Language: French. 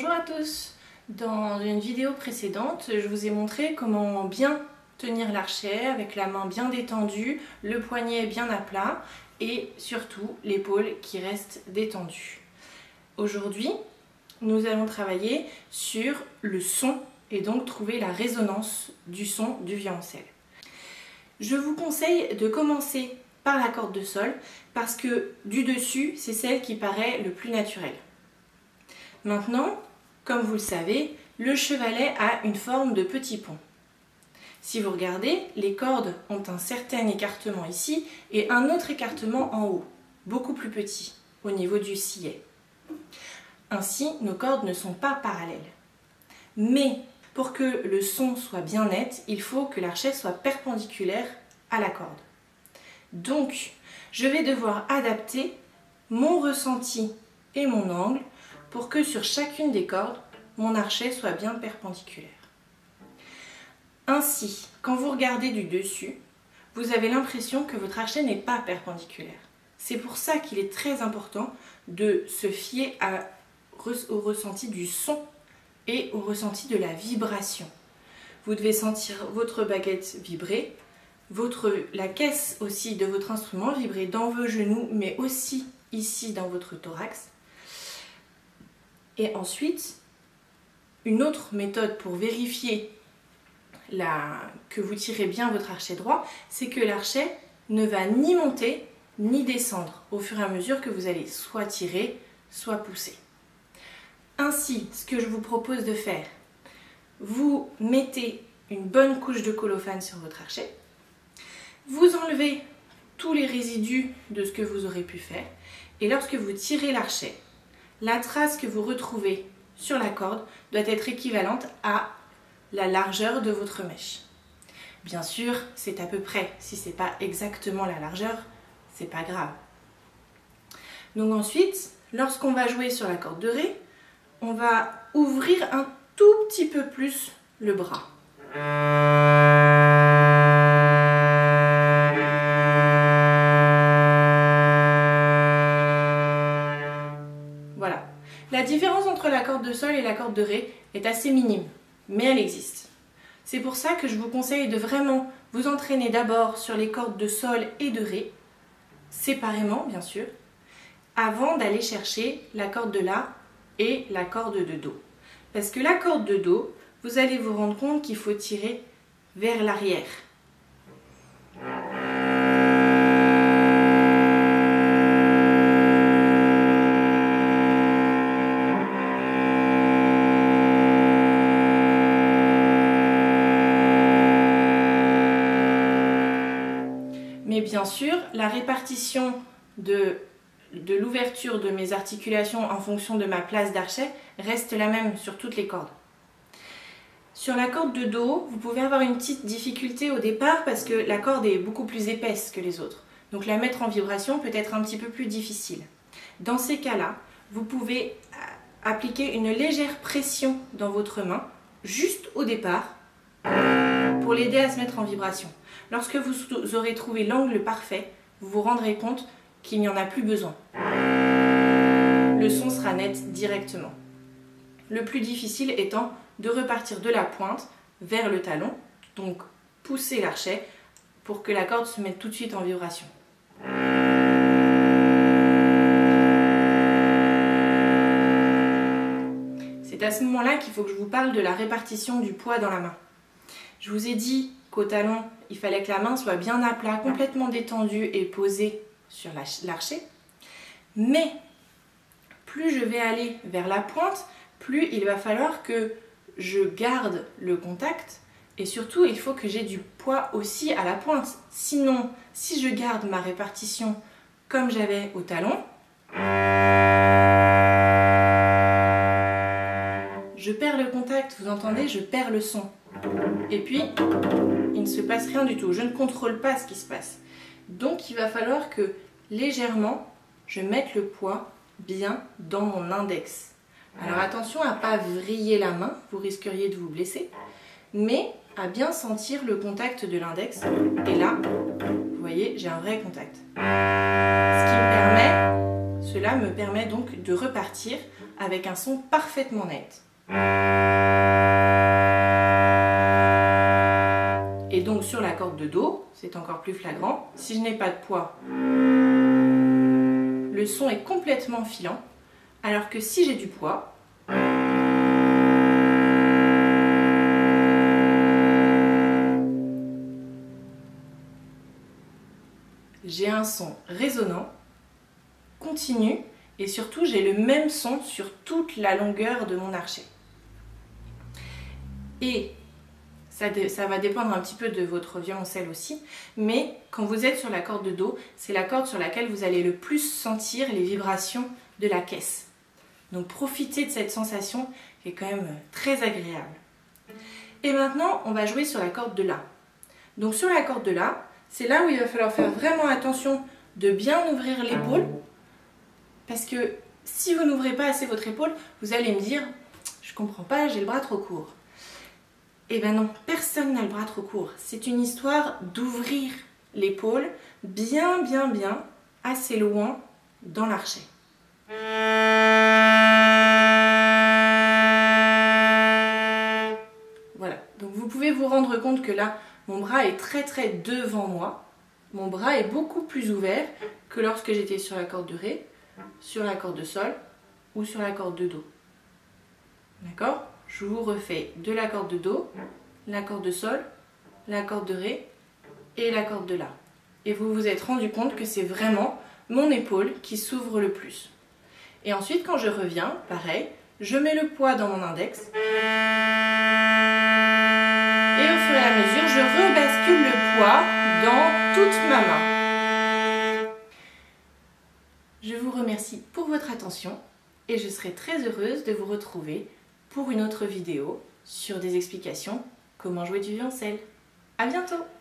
Bonjour à tous. Dans une vidéo précédente, je vous ai montré comment bien tenir l'archet avec la main bien détendue, le poignet bien à plat et surtout l'épaule qui reste détendue. Aujourd'hui, nous allons travailler sur le son et donc trouver la résonance du son du violoncelle. Je vous conseille de commencer par la corde de sol parce que du dessus, c'est celle qui paraît le plus naturelle. Maintenant, comme vous le savez, le chevalet a une forme de petit pont. Si vous regardez, les cordes ont un certain écartement ici et un autre écartement en haut, beaucoup plus petit, au niveau du sillet. Ainsi, nos cordes ne sont pas parallèles. Mais pour que le son soit bien net, il faut que l'archet soit perpendiculaire à la corde. Donc, je vais devoir adapter mon ressenti et mon angle pour que sur chacune des cordes, mon archet soit bien perpendiculaire. Ainsi, quand vous regardez du dessus, vous avez l'impression que votre archet n'est pas perpendiculaire. C'est pour ça qu'il est très important de se fier au ressenti du son et au ressenti de la vibration. Vous devez sentir votre baguette vibrer, la caisse aussi de votre instrument vibrer dans vos genoux, mais aussi ici dans votre thorax. Et ensuite, une autre méthode pour vérifier que vous tirez bien votre archet droit, c'est que l'archet ne va ni monter ni descendre au fur et à mesure que vous allez soit tirer, soit pousser. Ainsi, ce que je vous propose de faire, vous mettez une bonne couche de colophane sur votre archet, vous enlevez tous les résidus de ce que vous aurez pu faire, et lorsque vous tirez l'archet, la trace que vous retrouvez sur la corde doit être équivalente à la largeur de votre mèche. Bien sûr, c'est à peu près. Si ce n'est pas exactement la largeur, c'est pas grave. Donc ensuite, lorsqu'on va jouer sur la corde de Ré, on va ouvrir un tout petit peu plus le bras. Voilà. La différence entre la corde de sol et la corde de Ré est assez minime, mais elle existe. C'est pour ça que je vous conseille de vraiment vous entraîner d'abord sur les cordes de sol et de Ré, séparément bien sûr, avant d'aller chercher la corde de La et la corde de Do. Parce que la corde de Do, vous allez vous rendre compte qu'il faut tirer vers l'arrière. Mais bien sûr, la répartition de l'ouverture de mes articulations en fonction de ma place d'archet reste la même sur toutes les cordes. Sur la corde de Do, vous pouvez avoir une petite difficulté au départ parce que la corde est beaucoup plus épaisse que les autres. Donc la mettre en vibration peut être un petit peu plus difficile. Dans ces cas-là, vous pouvez appliquer une légère pression dans votre main, juste au départ, pour l'aider à se mettre en vibration. Lorsque vous aurez trouvé l'angle parfait, vous vous rendrez compte qu'il n'y en a plus besoin. Le son sera net directement. Le plus difficile étant de repartir de la pointe vers le talon, donc pousser l'archet pour que la corde se mette tout de suite en vibration. C'est à ce moment-là qu'il faut que je vous parle de la répartition du poids dans la main. Je vous ai dit qu'au talon, il fallait que la main soit bien à plat, complètement détendue et posée sur l'archet. Mais plus je vais aller vers la pointe, plus il va falloir que je garde le contact et surtout il faut que j'ai du poids aussi à la pointe. Sinon, si je garde ma répartition comme j'avais au talon, je perds le contact, vous entendez, je perds le son. Et puis, il ne se passe rien du tout. Je ne contrôle pas ce qui se passe. Donc, il va falloir que, légèrement, je mette le poids bien dans mon index. Alors, attention à ne pas vriller la main, vous risqueriez de vous blesser, mais à bien sentir le contact de l'index. Et là, vous voyez, j'ai un vrai contact. Cela me permet donc de repartir avec un son parfaitement net. Et donc sur la corde de Do, c'est encore plus flagrant, si je n'ai pas de poids, le son est complètement filant, alors que si j'ai du poids, j'ai un son résonnant, continu, et surtout j'ai le même son sur toute la longueur de mon archet. Et ça va dépendre un petit peu de votre violoncelle aussi, mais quand vous êtes sur la corde de Do, c'est la corde sur laquelle vous allez le plus sentir les vibrations de la caisse. Donc profitez de cette sensation qui est quand même très agréable. Et maintenant, on va jouer sur la corde de La. Donc sur la corde de La, c'est là où il va falloir faire vraiment attention de bien ouvrir l'épaule, parce que si vous n'ouvrez pas assez votre épaule, vous allez me dire « je comprends pas, j'ai le bras trop court ». Eh bien non, personne n'a le bras trop court. C'est une histoire d'ouvrir l'épaule bien, assez loin dans l'archet. Voilà, donc vous pouvez vous rendre compte que là, mon bras est très devant moi. Mon bras est beaucoup plus ouvert que lorsque j'étais sur la corde de Ré, sur la corde de Sol ou sur la corde de Do. D'accord ? Je vous refais de la corde de Do, la corde de Sol, la corde de Ré et la corde de La. Et vous vous êtes rendu compte que c'est vraiment mon épaule qui s'ouvre le plus. Et ensuite, quand je reviens, pareil, je mets le poids dans mon index. Et au fur et à mesure, je rebascule le poids dans toute ma main. Je vous remercie pour votre attention et je serai très heureuse de vous retrouver pour une autre vidéo sur des explications comment jouer du violoncelle. À bientôt!